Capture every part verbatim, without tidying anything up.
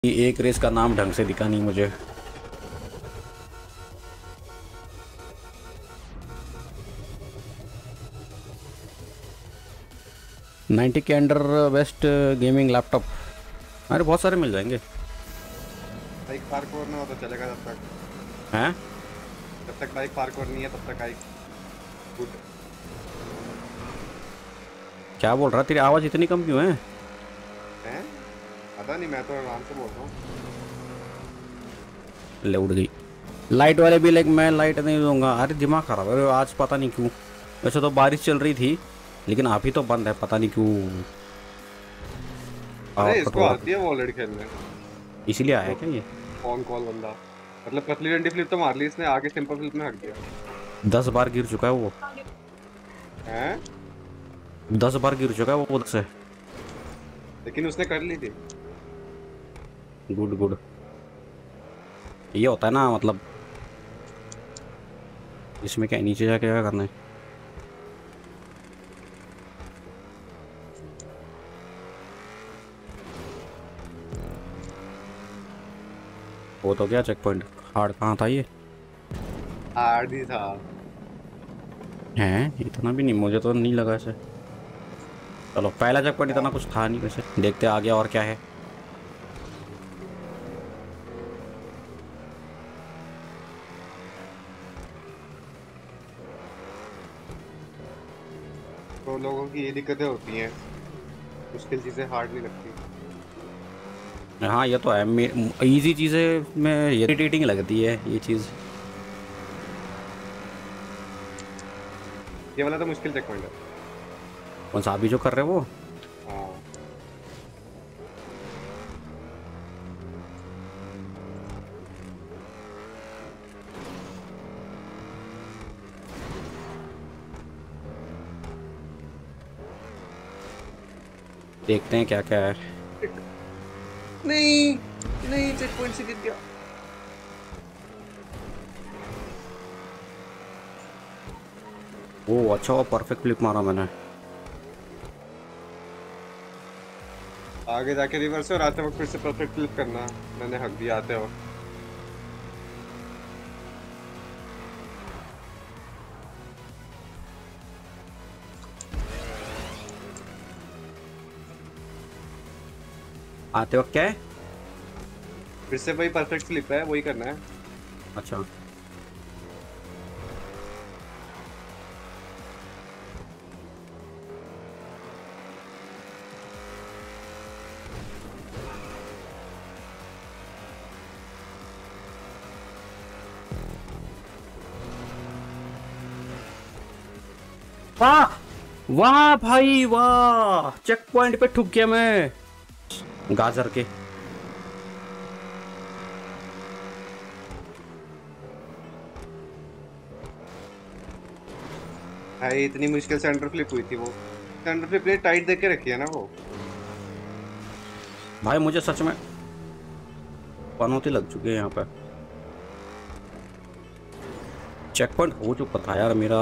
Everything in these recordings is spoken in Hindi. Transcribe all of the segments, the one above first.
एक रेस का नाम ढंग से दिखा नहीं मुझे। नाइन्टी के अंडर बेस्ट गेमिंग लैपटॉप, अरे बहुत सारे मिल जाएंगे। बाइक पार्कोर ना हो तो चलेगा तब तक। हैं? जब तक बाइक पार्कोर नहीं है तब तक बाइक गुड। क्या बोल रहा, तेरी आवाज़ इतनी कम क्यों है? हैं? पता नहीं, मैं तो आराम से बोल रहा हूँ। ले उड़ गई लाइट वाले भी, लाइक मैं लाइट नहीं दूंगा। अरे दिमाग खराब है आज, पता नहीं क्यों। वैसे तो बारिश चल रही थी लेकिन अभी तो बंद है, पता नहीं क्यों। अरे आउटपुट इसको हो आती है वो ऑलरेडी खेलने। इसीलिए आया क्या ये? ऑन कॉल बंदा, मतलब पतली डंडी फ्लिप तो मार ली इसने, आगे सिंपल फ्लिप में हक दिया। दस बार गिर चुका है वो। हैं? दस बार गिर चुका है वो खुद से। लेकिन उसने कर ली थी। गुड गुड, ये होता है ना, मतलब इसमें क्या नीचे जाके क्या करना है? वो तो क्या चेक पॉइंट हार्ड कहाँ था ये? हार्ड ही था। हैं? इतना भी नहीं, मुझे तो नहीं लगा ऐसे। चलो पहला चेक पॉइंट इतना कुछ था नहीं, वैसे देखते आगे और क्या है। तो लोगों की ये दिक्कतें होती हैं, मुश्किल चीजें हार्ड नहीं लगती। हाँ ये तो है, इजी चीज़ें में इरिटेटिंग लगती है ये चीज़। ये वाला तो मुश्किल चेक पॉइंट है। कौन सा अभी जो कर रहे हो वो? हाँ। देखते हैं क्या क्या है। नहीं नहीं, चेक पॉइंट से गिर गया। ओ अच्छा, वो परफेक्ट फ्लिप मारा मैंने। आगे जाके रिवर्स और आते वक्त फिर से परफेक्ट फ्लिप करना। मैंने हक दिया आते वक्त। आते वक्त क्या है? फिर से वही परफेक्ट फ्लिप है, वही करना है। अच्छा वाह वाह भाई वाह, चेक पॉइंट पे ठुक गया मैं गाजर के। भाई इतनी मुश्किल से अंडर फ्लिप हुई थी वो। अंडर फ्लिप ने टाइट देख के रखी है ना वो। भाई मुझे सच में पनौती लग चुकी है यहाँ पे। चेक पॉइंट हो चुका था यार मेरा।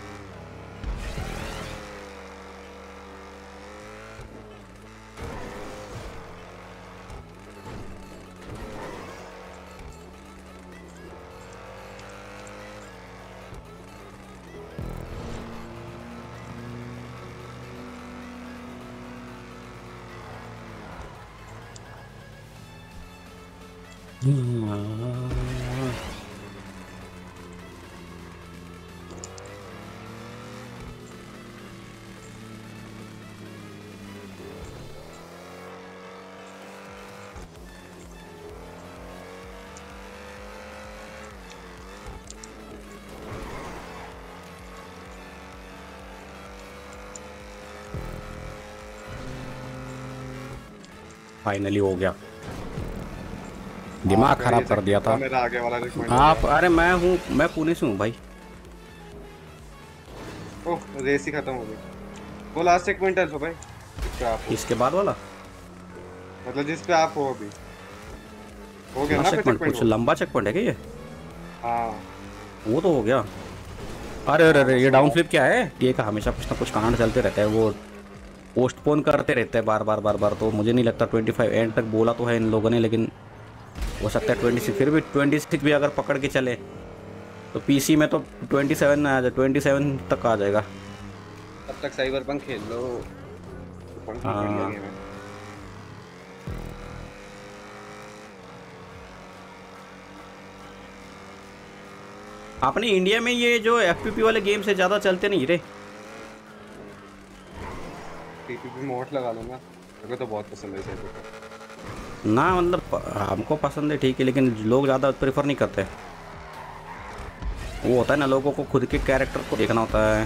फाइनली हो गया, दिमाग खराब कर दिया था। मेरा आगे वाला रिकमेंड आप अरे मैं हूँ, मैं पुणे से हूँ भाई। ओह रेस ही खत्म हो गई। वो लास्ट चेक पॉइंट है तो भाई, जिस पे आप हो। इसके बाद वाला मतलब जिस पे आप हो अभी हो गया ना चेक पॉइंट? कुछ लंबा चेक पॉइंट है क्या ये? हाँ वो तो हो गया। अरे अरे अरे ये डाउन फ्लिप क्या है? ये का हमेशा कुछ ना कुछ कांड चलते रहता है। वो पोस्टपोन करते रहते हैं बार बार बार बार। तो मुझे नहीं लगता ट्वेंटी फाइव एंड तक बोला तो है इन लोगों ने, लेकिन हो सकता है ट्वेंटी सिक्स, फिर भी ट्वेंटी सिक्स भी अगर पकड़ के चले तो पीसी में तो ट्वेंटी सेवन आ जाए, ट्वेंटी सेवन तक आ जाएगा। तब तक साइबरपंक खेल लो, पंक हाँ। बढ़िया गेम है। अपने इंडिया में ये जो एफपीपी वाले गेम से ज़्यादा चलते नहीं रे। टीपीपी मोड लगा लो ना, मेरे को तो बहुत पसंद है साइबरपंक। ना मतलब प- हमको पसंद है ठीक है, लेकिन लोग ज़्यादा प्रेफर नहीं करते। वो होता है ना, लोगों को खुद के कैरेक्टर को देखना होता है।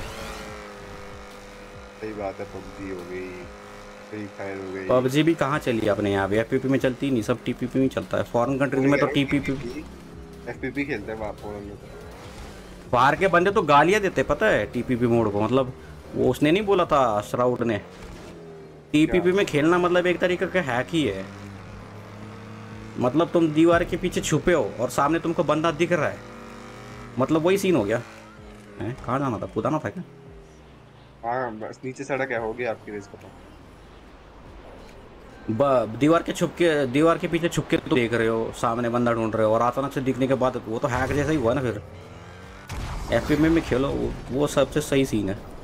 सही बात है, पबजी हो गई, फ्री फायर हो गई। पबजी भी कहाँ चली अपने यहाँ भी, एफपीपी में चलती नहीं, सब टीपीपी में चलता है। फॉरेन कंट्रीज में तो टीपीपी। एफपीपी खेलते हैं बाप फोन में। बाहर के बंदे तो गालियाँ देते पता है टीपीपी मोड को। मतलब वो उसने नहीं बोला था, श्राउड ने, टीपीपी में खेलना मतलब एक तरीके का हैक ही है। मतलब तुम दीवार के पीछे छुपे हो और सामने तुमको बंदा दिख रहा है, मतलब वही सीन हो गया है। कहाँ जाना था, कूदाना था क्या? हाँ बस नीचे सड़क है, हो गया आपकी रेस खत्म। ब- दीवार के छुप के दीवार के पीछे छुप के तुम देख रहे हो, सामने बंदा ढूंढ रहे हो, और अचानक से दिखने के बाद वो तो हैक जैसा ही हुआ ना। फिर एफपीपी में खेलो, वो वो सबसे सही सीन है।